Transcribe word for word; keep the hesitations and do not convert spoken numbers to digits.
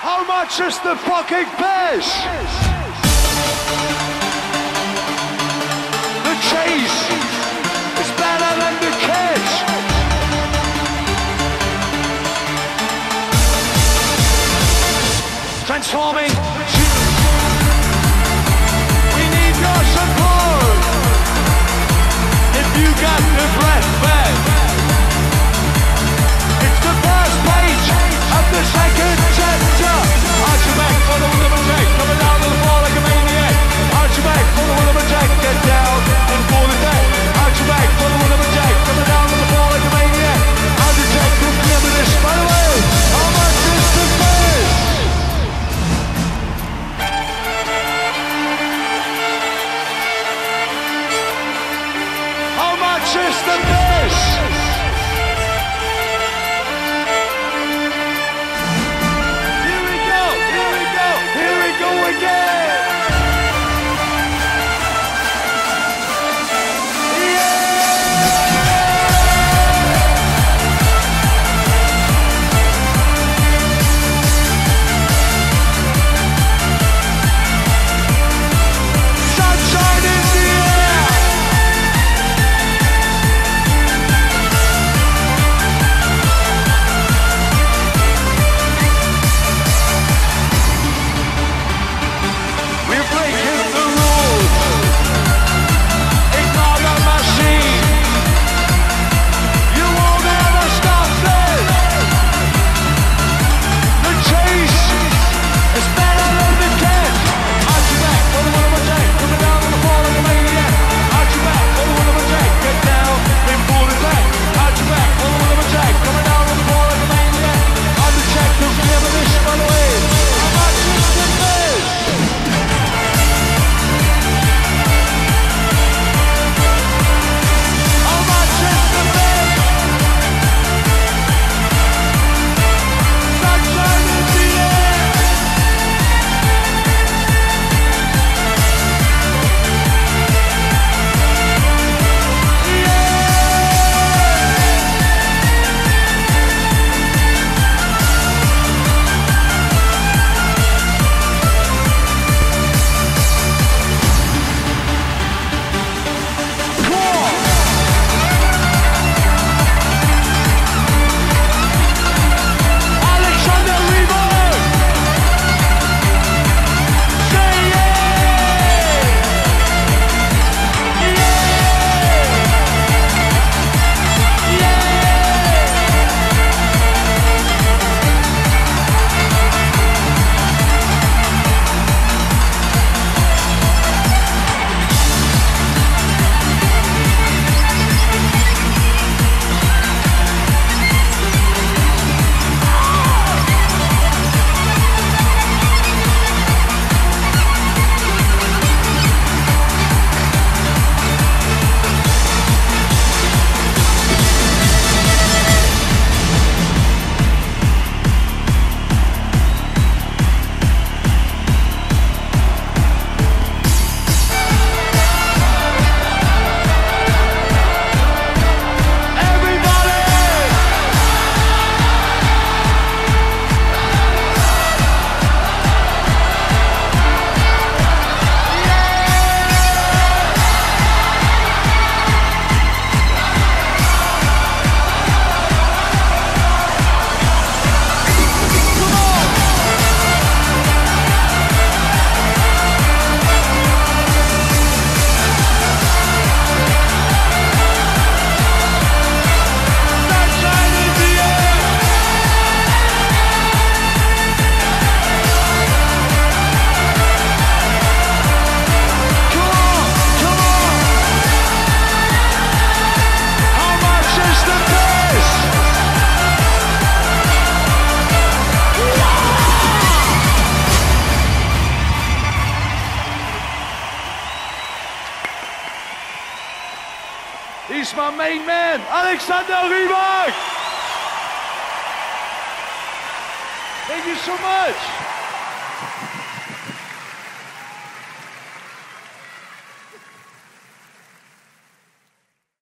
How much is the fucking fish? The chase is better than the catch. Transforming. We need your support. If you got the breath back. It's the first page of the second chapter. Arch your back for the will of a jack, coming down to the floor like a maniac. Arch your back for the will of a jack, get down and fall it back. Arch your back for the will of a jack, coming down to the floor like a maniac. I'll detect the limitless. By the way, how much is the fish? How much is the fish? He's my main man, Alexander Rybak. Thank you so much.